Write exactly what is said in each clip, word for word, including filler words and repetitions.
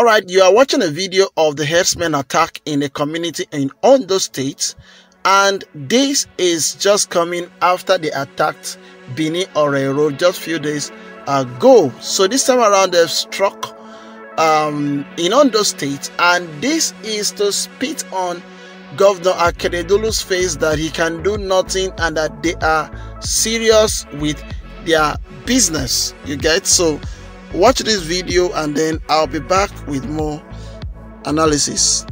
right, you are watching a video of the herdsmen attack in a community in Ondo State, and this is just coming after they attacked Bini Orero just a few days ago. So this time around they've struck um, in Ondo State, and this is to spit on Governor Akeredolu's face that he can do nothing and that they are serious with their business. You get? So watch this video and then I'll be back with more analysis.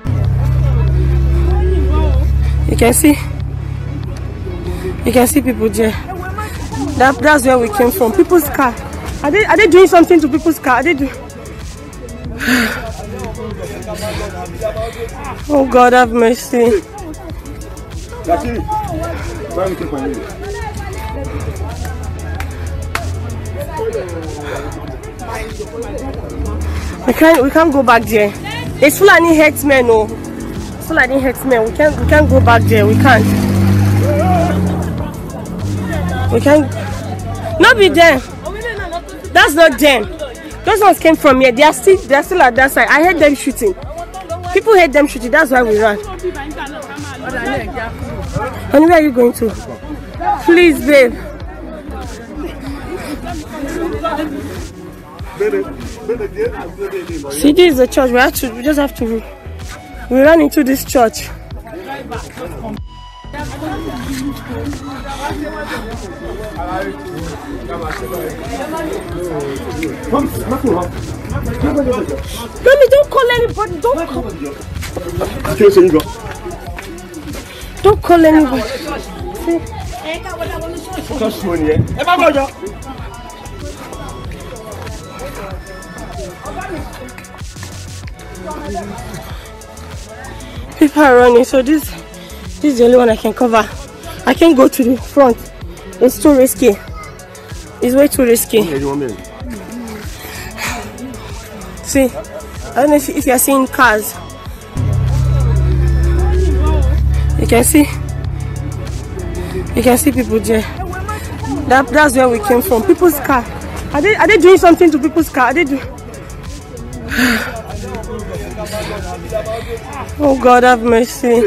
You can see, you can see people there. That, that's where we came from. People's car. Are they are they doing something to people's car? Are they do? Oh God, have mercy. We can't we can't go back there. It's Fulani herdsmen, no. It's Fulani herdsmen. We can't we can't go back there. We can't. We can't. Not be them. That's not them. Those ones came from here. They are still they are still at that side. I heard them shooting. People heard them shooting. That's why we ran. And where are you going to? Please, babe. See, this is the church. We have to. We just have to. We ran into this church. Mommy, don't call anybody. Don't call. Don't call anybody. See? People are running, so this, this is the only one I can cover. I can't go to the front. It's too risky. It's way too risky. See, I don't know if, if you are seeing cars. You can see, you can see people there. That, that's where we came from. People's car. Are they are they doing something to people's car? Are they do? Oh God, have mercy.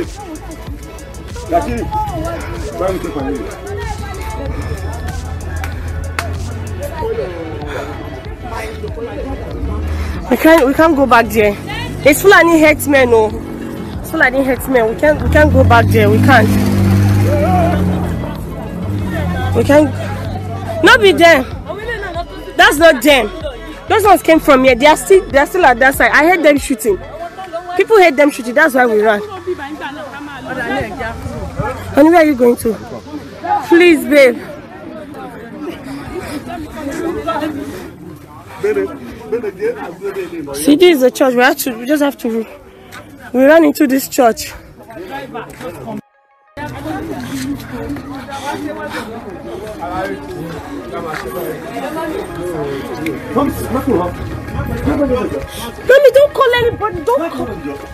We can't we can't go back there. It's Fulani herdsmen, no. It's Fulani herdsmen. We can't we can't go back there. We can't. We can't. Not be them. That's not them. Those ones came from here. They are still they are still at that side. I heard them shooting. People heard them shooting. That's why we ran. And where are you going to? Please, babe. See, this is the church. We have to. We just have to. We ran into this church. Mommy, don't call anybody. Don't call.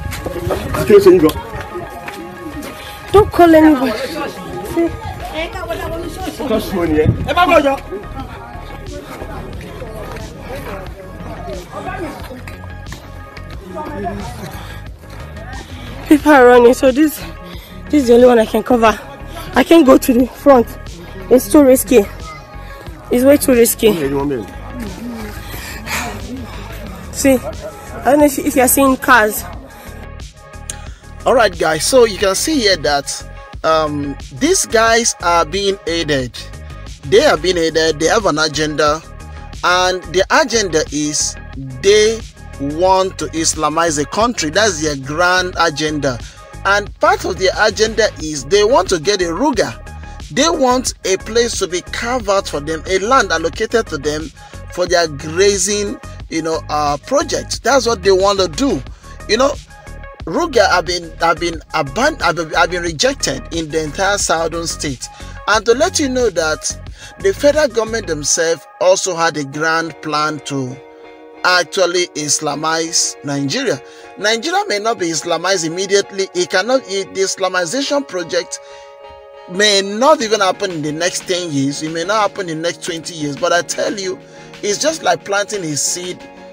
Don't call anybody. See? People are running, so this this is the only one I can cover. I can't go to the front. It's too risky. It's way too risky. See, I don't know if, if you are seeing cars. All right, guys. So you can see here that um, these guys are being aided. They are being aided. They have an agenda, and the agenda is they want to Islamize the country. That's their grand agenda. And part of their agenda is they want to get a ruga. They want a place to be carved out for them, a land allocated to them for their grazing, you know, uh, project. That's what they want to do. You know, ruga have been have been abandoned, have been, have been rejected in the entire southern state. And to let you know that the federal government themselves also had a grand plan to actually Islamize Nigeria. Nigeria may not be Islamized immediately. It cannot. It, the Islamization project may not even happen in the next ten years. It may not happen in the next twenty years. But I tell you, it's just like planting a seed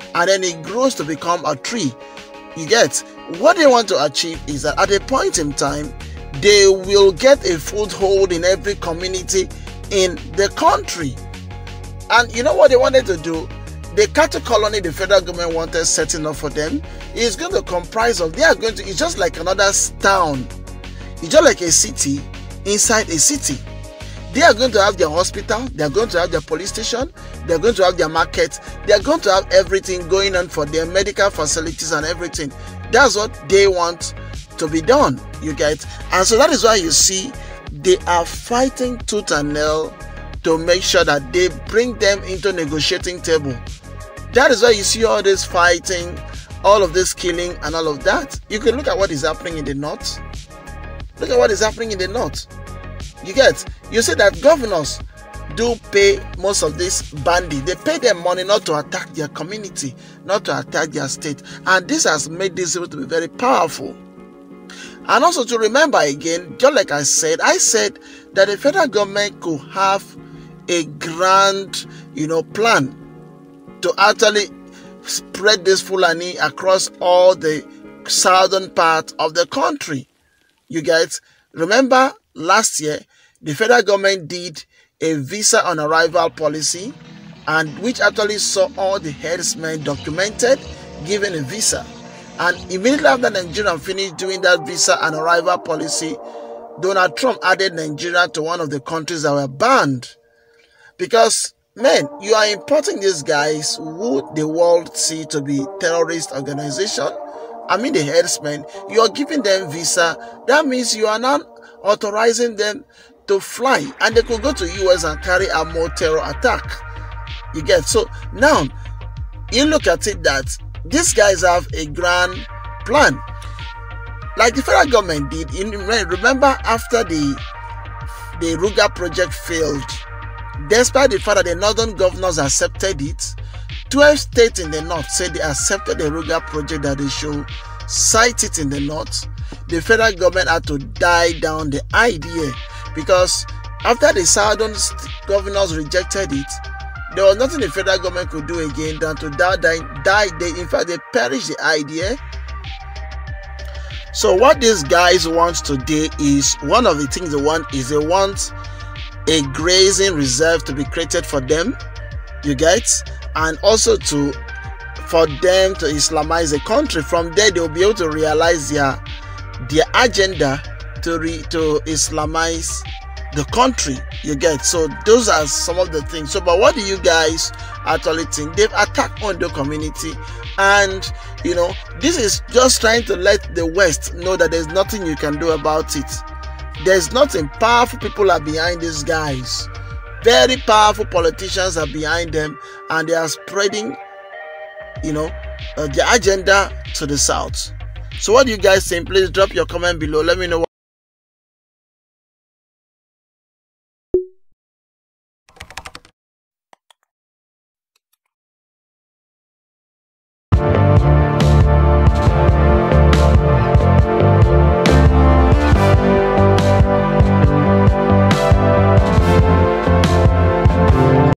and then it grows to become a tree. You get what they want to achieve is that at a point in time, they will get a foothold in every community in the country. And you know what they wanted to do? The cattle colony the federal government wanted setting up for them is going to comprise of, they are going to, it's just like another town. It's just like a city inside a city. They are going to have their hospital, they are going to have their police station, they are going to have their market, they are going to have everything going on for their medical facilities and everything. That's what they want to be done, you get. And so that is why you see they are fighting tooth and nail to make sure that they bring them into negotiating table. That is why you see all this fighting, all of this killing and all of that. You can look at what is happening in the north. Look at what is happening in the north. You get, you see that governors do pay most of this bandit. They pay them money not to attack their community, not to attack their state. And this has made this able to be very powerful. And also to remember again, just like I said, I said that the federal government could have a grand, you know, plan to actually spread this Fulani across all the southern part of the country. You get, remember last year, the federal government did a visa on arrival policy, and which actually saw all the herdsmen documented, given a visa. And immediately after Nigeria finished doing that visa and arrival policy, Donald Trump added Nigeria to one of the countries that were banned. Because, man, you are importing these guys who the world see to be terrorist organization. I mean the herdsmen. You are giving them visa. That means you are not authorizing them to fly, and they could go to U S and carry a more terror attack. You get, so now you look at it that these guys have a grand plan, like the federal government did. In, remember, after the the Ruga project failed, despite the fact that the northern governors accepted it, twelve states in the north said they accepted the Ruga project, that they should cite it in the north. The federal government had to die down the idea, because after the southern governors rejected it, there was nothing the federal government could do again than to die, die, die. They, in fact, they perished the idea. So what these guys want today is, one of the things they want is they want a grazing reserve to be created for them, you get, and also to for them to Islamize the country. From there, they will be able to realize their their agenda to re, to Islamize the country, you get. So those are some of the things. So but what do you guys actually think? They've attacked Ondo community, and you know, this is just trying to let the West know that there's nothing you can do about it. There's nothing. Powerful people are behind these guys. Very powerful politicians are behind them, and they are spreading, you know, uh, the agenda to the south. So what do you guys think? Please drop your comment below. Let me know.